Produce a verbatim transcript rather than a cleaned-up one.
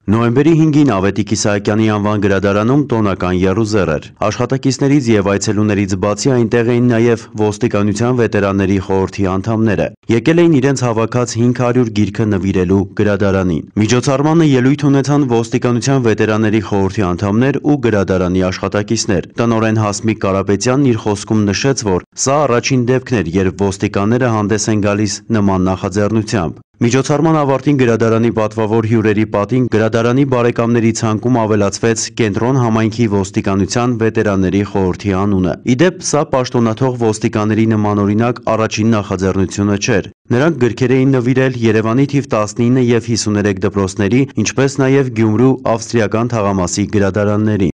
Նոյեմբերի հինգին Ավետիք Իսահակյանի անվան գրադարանում տոնական եռուզեռ էր։ Աշխատակիցներից և այցելուներից բացի այնտեղ էին նաև ոստիկանության վետերանների խորհրդի անդամները։ Եկել էին իրենց հավաքած հինգ հարյուր գիրքը նվիրելու գրադարանին։ Միջոցառմանը ելույթ ունեցան ոստիկանության վետերանների խորհրդի անդամներ ու գրադարանի աշխատակիցներ։ Տնօրեն Հասմիկ Կարապետյանն իր խոսքում նշեց, որ սա առաջին դեպքն էր, երբ ոստիկանները հանդես են գալիս նման նախաձեռնությամբ։ Միջոցառման ավարտին գրադարանի պատվավոր հյուրերի պատին գրադարանի բարեկամների ցանկում ավելացվեց Կենտրոն համայնքի ոստիկանության վետերանների խորհրդի անունը։ Իդեպ, սա պաշտոնաթող ոստիկանների նմանօրինակ առաջին նախաձեռնությունը չէր։ Նրանք գրքեր էին նվիրել Երևանի թիվ տասնինը և հիսուներեք դպրոցների, ինչպես նաև Գյումրու ավստրիական թաղամասի գրադարաններին։